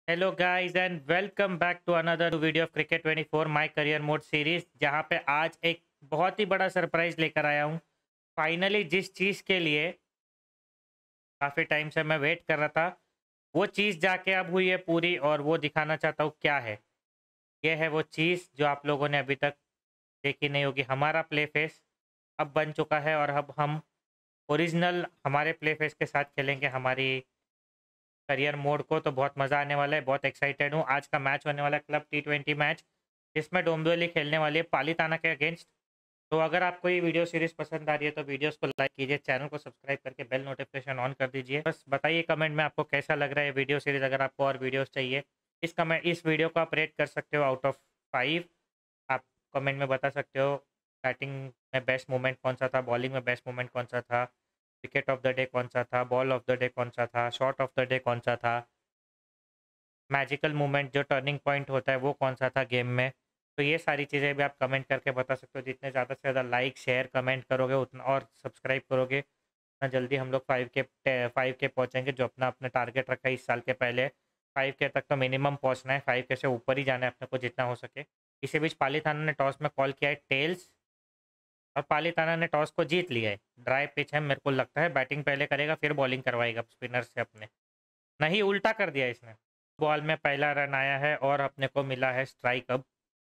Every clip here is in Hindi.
Hello guys and welcome back to another video of cricket 24 my career mode series, जहां पे आज एक बहुत ही बड़ा सरप्राइज लेकर आया हूं। फाइनली जिस चीज़ के लिए काफ़ी टाइम से मैं वेट कर रहा था, वो चीज़ जाके अब हुई है पूरी, और वो दिखाना चाहता हूँ क्या है। ये है वो चीज़ जो आप लोगों ने अभी तक देखी नहीं होगी। हमारा प्ले फेस अब बन चुका है और अब हम ओरिजिनल हमारे प्ले फेस के साथ खेलेंगे हमारी करियर मोड को। तो बहुत मज़ा आने वाला है, बहुत एक्साइटेड हूँ। आज का मैच होने वाला है क्लब T20 मैच, जिसमें डोंबिवली खेलने वाली है पालीताना के अगेंस्ट। तो अगर आपको ये वीडियो सीरीज पसंद आ रही है तो वीडियोस को लाइक कीजिए, चैनल को सब्सक्राइब करके बेल नोटिफिकेशन ऑन कर दीजिए। बस बताइए कमेंट में आपको कैसा लग रहा है वीडियो सीरीज। अगर आपको और वीडियोस चाहिए, इस वीडियो को आप रेट कर सकते हो आउट ऑफ 5। आप कमेंट में बता सकते हो बैटिंग में बेस्ट मोमेंट कौन सा था, बॉलिंग में बेस्ट मोमेंट कौन सा था, विकेट ऑफ द डे कौन सा था, बॉल ऑफ द डे कौन सा था, शॉट ऑफ द डे कौन सा था, मैजिकल मोमेंट जो टर्निंग पॉइंट होता है वो कौन सा था गेम में। तो ये सारी चीज़ें भी आप कमेंट करके बता सकते हो। जितने ज़्यादा से ज़्यादा लाइक शेयर कमेंट करोगे उतना, और सब्सक्राइब करोगे उतना जल्दी हम लोग 5K पहुँचेंगे, जो अपना अपने टारगेट रखा है इस साल के पहले। 5K तक तो मिनिमम पहुँचना है, 5K से ऊपर ही जाना है अपने को जितना हो सके। इसी बीच पालीताना ने टॉस में कॉल किया है टेल्स, और पालीताना ने टॉस को जीत लिया है। ड्राई पिच है, मेरे को लगता है बैटिंग पहले करेगा फिर बॉलिंग करवाएगा स्पिनर से अपने। नहीं, उल्टा कर दिया इसने। बॉल में पहला रन आया है और अपने को मिला है स्ट्राइक। अब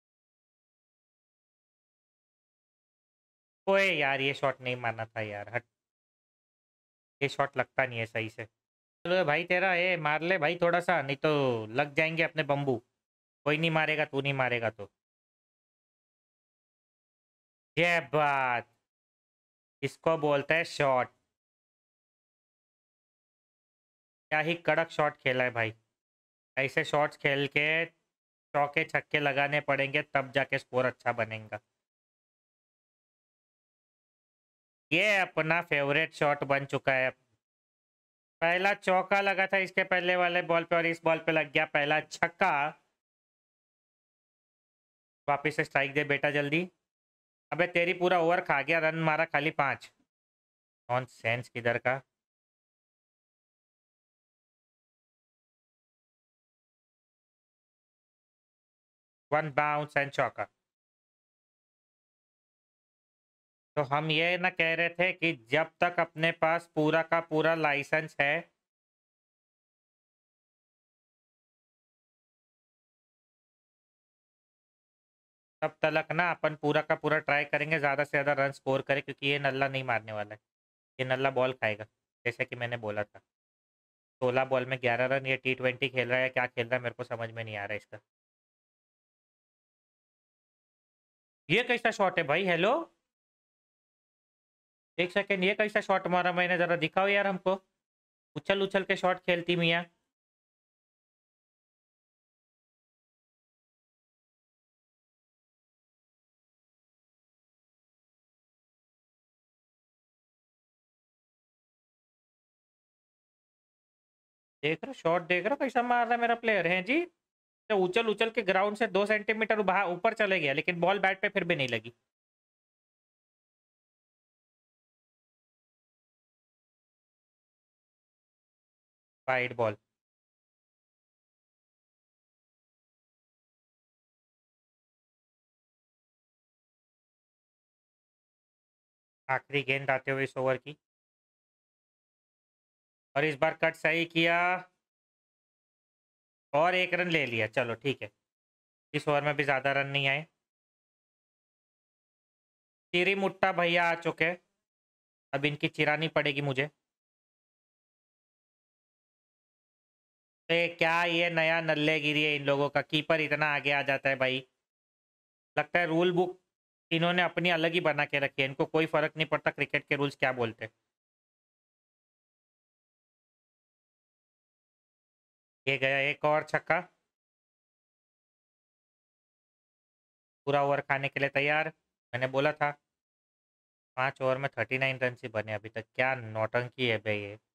ओए यार, ये शॉट नहीं मारना था यार, हट। ये शॉट लगता नहीं है सही से। चलो भाई, तेरा ये मार ले भाई थोड़ा सा, नहीं तो लग जाएंगे अपने बम्बू। कोई नहीं मारेगा, तू नहीं मारेगा तो। ये बात, इसको बोलते हैं शॉट। क्या ही कड़क शॉट खेला है भाई। ऐसे शॉट्स खेल के चौके छक्के लगाने पड़ेंगे, तब जाके स्कोर अच्छा बनेगा। ये अपना फेवरेट शॉट बन चुका है। पहला चौका लगा था इसके पहले वाले बॉल पे, और इस बॉल पे लग गया पहला छक्का। वापिस से स्ट्राइक दे बेटा जल्दी। अबे तेरी पूरा ओवर खा गया, रन मारा खाली 5। नॉन सेंस किधर का। 1 बाउंस एंड चौका। तो हम ये ना कह रहे थे कि जब तक अपने पास पूरा का पूरा लाइसेंस है, तब तक ना अपन पूरा का पूरा ट्राई करेंगे ज़्यादा से ज़्यादा रन स्कोर करें, क्योंकि ये नल्ला नहीं मारने वाला है। ये नल्ला बॉल खाएगा, जैसे कि मैंने बोला था। 16 बॉल में 11 रन। ये T20 खेल रहा है, क्या खेल रहा है मेरे को समझ में नहीं आ रहा है इसका। ये कैसा शॉट है भाई, हेलो। एक सेकेंड, ये कैसा शॉट मारा मैंने, ज़रा दिखाओ यार हमको। उछल उछल के शॉट खेलती मियाँ। देख रहे शॉट, देख रहे कैसा मार रहा है मेरा प्लेयर है जी। तो उछल उछल के ग्राउंड से 2 सेंटीमीटर ऊपर चले गया, लेकिन बॉल बैट पे फिर भी नहीं लगी। Wide ball. आखिरी गेंद आते हुए इस ओवर की, और इस बार कट सही किया और 1 रन ले लिया। चलो ठीक है, इस ओवर में भी ज़्यादा रन नहीं आए। चिरी मुट्टा भैया आ चुके, अब इनकी चिरानी पड़ेगी मुझे। क्या ये नया नल्लेगिरी है इन लोगों का, कीपर इतना आगे आ जाता है भाई। लगता है रूल बुक इन्होंने अपनी अलग ही बना के रखी है, इनको कोई फर्क नहीं पड़ता क्रिकेट के रूल्स क्या बोलते हैं। ये गया एक और छक्का। पूरा ओवर खाने के लिए तैयार, मैंने बोला था। 5 ओवर में 39 रन ही बने अभी तक, क्या नौटंकी है भाई ये।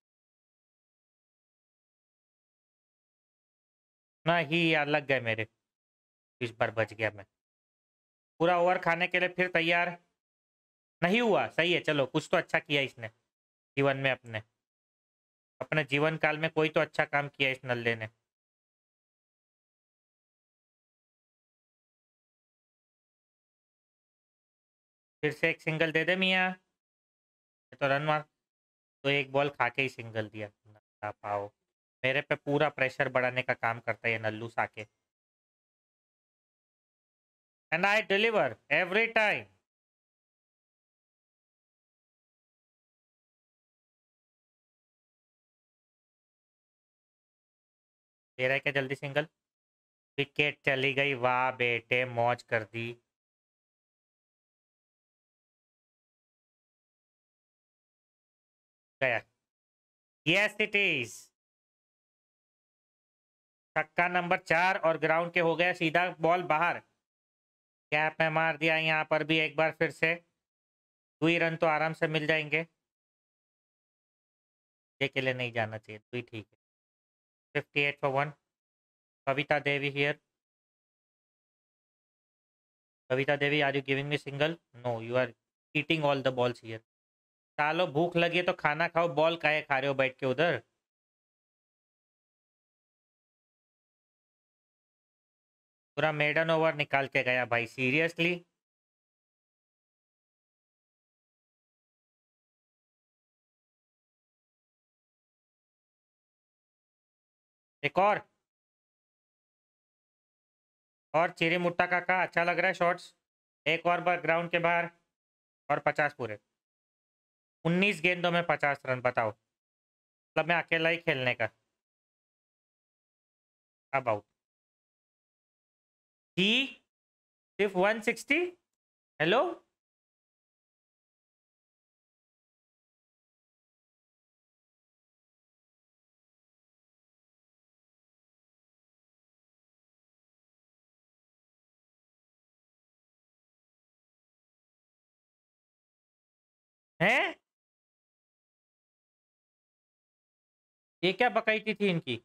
ना ही यार, लग गए मेरे। इस बार बच गया मैं। पूरा ओवर खाने के लिए फिर तैयार। नहीं हुआ, सही है, चलो कुछ तो अच्छा किया इसने जीवन में। अपने अपने जीवन काल में कोई तो अच्छा काम किया इस नल्ले ने। फिर से एक सिंगल दे दे मियाँ। ये तो रन मार। तो एक बॉल खा के ही सिंगल दिया ना पाओ। मेरे पे पूरा प्रेशर बढ़ाने का काम करता है ये नल्लू साके। And I deliver every time. दे रहा है क्या जल्दी सिंगल? विकेट चली गई, वाह बेटे मौज कर दी। गया। Yes it is. छक्का नंबर 4 और ग्राउंड के हो गया सीधा बॉल बाहर। गैप में मार दिया, यहाँ पर भी एक बार फिर से 2 रन तो आराम से मिल जाएंगे। ये के लिए नहीं जाना चाहिए, 2 ठीक है। 58 for 1। Kavita Devi here. Kavita Devi, are you giving me single? No, you are eating all the balls here. सालो भूख लगी है तो खाना खाओ, बॉल काहे खा रहे हो बैठ के उधर? पूरा मेडन ओवर निकाल के गया भाई, सीरियसली। एक और चिरी मुट्टा काका, अच्छा लग रहा है शॉट्स। एक और बार ग्राउंड के बाहर और 50 पूरे। 19 गेंदों में 50 रन, बताओ। मतलब मैं अकेला ही खेलने का। अब आउट। ही सिर्फ 160। हेलो। हैं? ये क्या बकैती थी इनकी?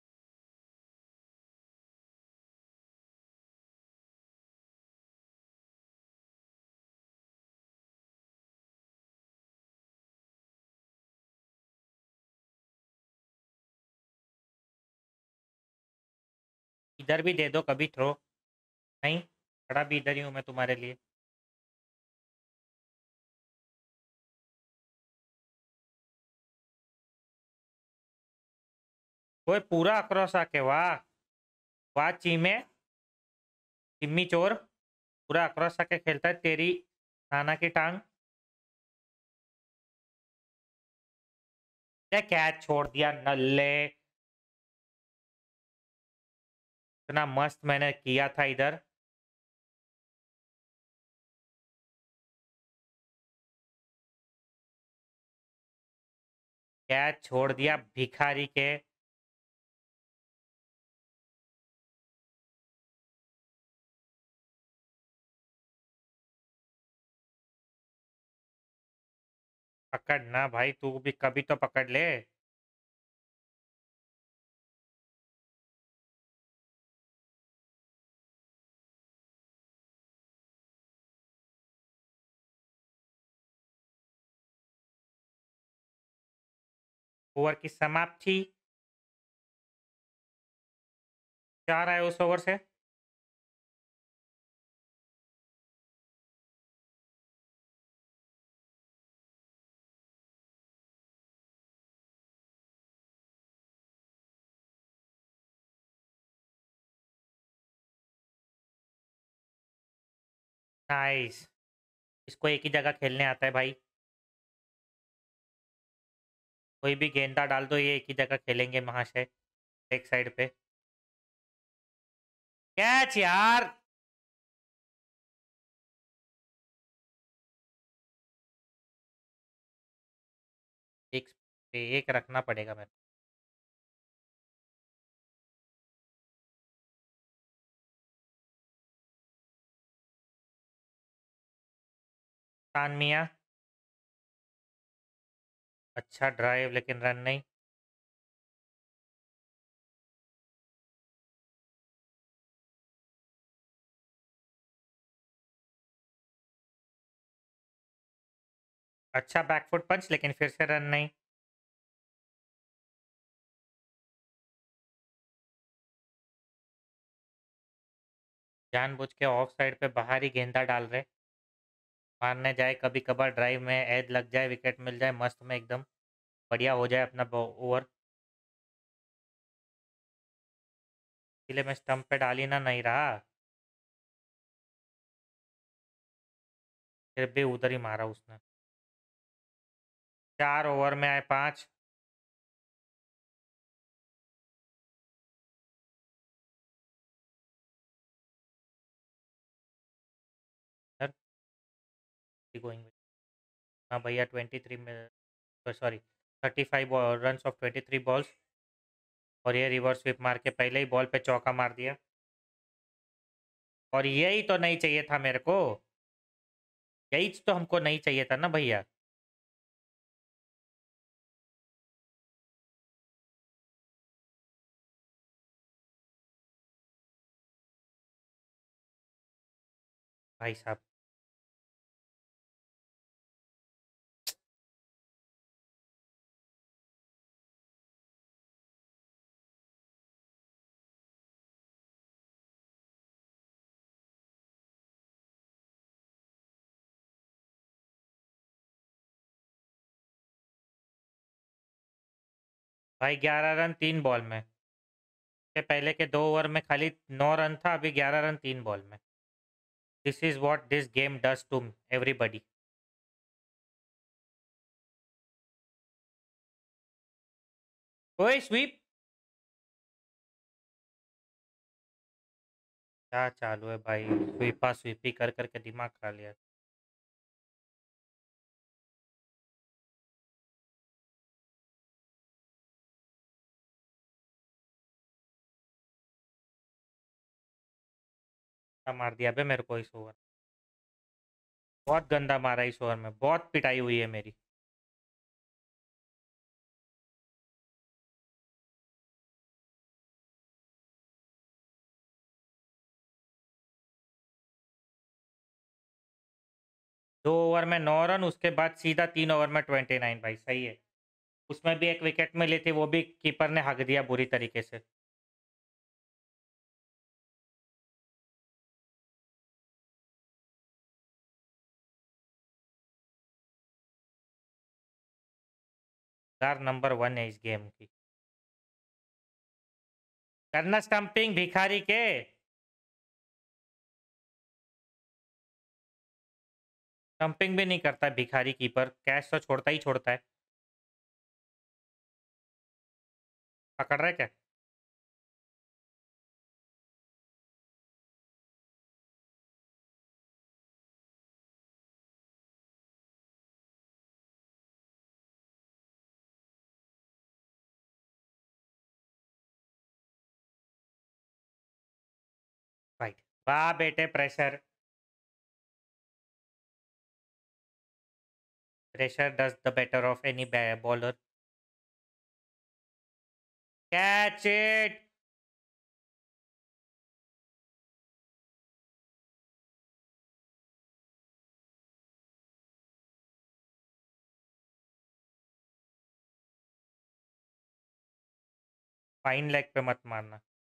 इधर भी दे दो कभी थ्रो। नहीं, खड़ा भी इधर ही हूँ मैं तुम्हारे लिए। कोई पूरा अक्रॉस आके, वाह। वाह चीमे, चिम्मी चोर। पूरा अक्रॉस आके खेलता है तेरी नाना की टांग। क्या कैच छोड़ दिया नल्ले। इतना मस्त मैंने किया था इधर। कैच छोड़ दिया भिखारी के। पकड़ ना भाई, तू भी कभी तो पकड़ ले। ओवर की समाप्ति। 4 आए उस ओवर से। नाइस। इसको एक ही जगह खेलने आता है भाई। कोई भी गेंदा डाल दो, ये एक ही जगह खेलेंगे महाशय। एक साइड पे। कैच यार। एक एक रखना पड़ेगा मेरे। तानमिया। अच्छा ड्राइव लेकिन रन नहीं। अच्छा बैकफुट पंच लेकिन फिर से रन नहीं। जानबूझ के ऑफ साइड पे बाहर ही गेंदा डाल रहे। मारने जाए कभी कभार ड्राइव में एज लग जाए विकेट मिल जाए मस्त में एकदम बढ़िया हो जाए अपना ओवर। इसलिए मैं स्टंप पे डाल ही ना नहीं रहा, फिर भी उधर ही मारा उसने। 4 ओवर में आए 5। गोइंग। हाँ भैया 23 में, सॉरी 35 रन ऑफ 23 बॉल्स। और ये रिवर्स स्विप मार के पहले ही बॉल पे चौका मार दिया। और यही तो नहीं चाहिए था मेरे को, यही तो हमको नहीं चाहिए था ना भैया। भाई साहब भाई 11 रन 3 बॉल में। के पहले के 2 ओवर में खाली 9 रन था, अभी 11 रन 3 बॉल में। This is what this game does to everybody. ओए स्वीप, क्या चालू है भाई, स्वीपा स्वीपी कर करके दिमाग खा लिया। क्या मार दिया बे मेरे को इस ओवर। बहुत गंदा मारा इस ओवर में, बहुत पिटाई हुई है मेरी। 2 ओवर में 9 रन, उसके बाद सीधा 3 ओवर में 29। भाई सही है। उसमें भी एक विकेट मिली थी, वो भी कीपर ने हक दिया बुरी तरीके से। स्टार नंबर 1 है इस गेम की। करना स्टंपिंग भिखारी के। स्टंपिंग भी नहीं करता भिखारी कीपर, कैच तो छोड़ता ही छोड़ता है। पकड़ रहे क्या। राइट। वाह बेटे pressure. Pressure does the better of any bowler. Catch it. Fine leg पे मत मारना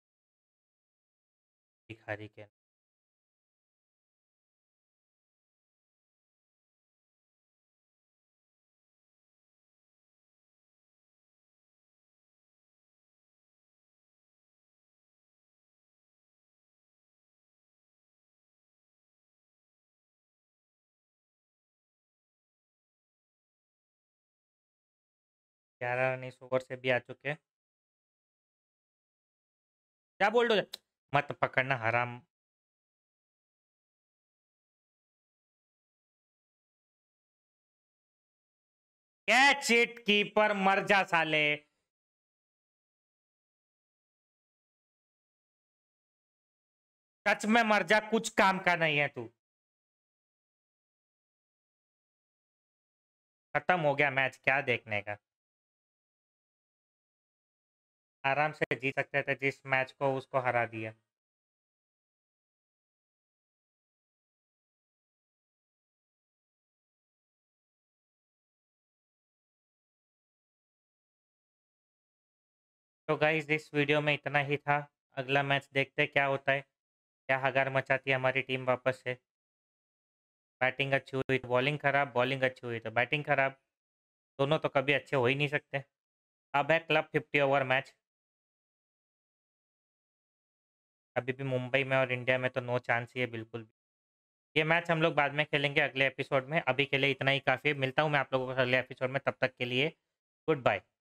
भिखारी के। 11 रन इस ओवर से भी आ चुके हैं। क्या बोल रहे हो, मत पकड़ना हराम। कैच इट कीपर, मर जा साले। सच में मर जा, कुछ काम का नहीं है तू। खत्म हो गया मैच, क्या देखने का। आराम से जीत सकते थे, जिस मैच को उसको हरा दिया। तो गाइस इस वीडियो में इतना ही था। अगला मैच देखते क्या होता है, क्या हगार मचाती है हमारी टीम वापस से। बैटिंग अच्छी हुई तो बॉलिंग खराब, बॉलिंग अच्छी हुई तो बैटिंग खराब। दोनों तो कभी अच्छे हो ही नहीं सकते। अब है क्लब 50 ओवर मैच। अभी भी मुंबई में और इंडिया में तो नो चांस ही है बिल्कुल भी। ये मैच हम लोग बाद में खेलेंगे अगले एपिसोड में। अभी के लिए इतना ही काफ़ी है। मिलता हूँ मैं आप लोगों को अगले एपिसोड में, तब तक के लिए गुड बाय।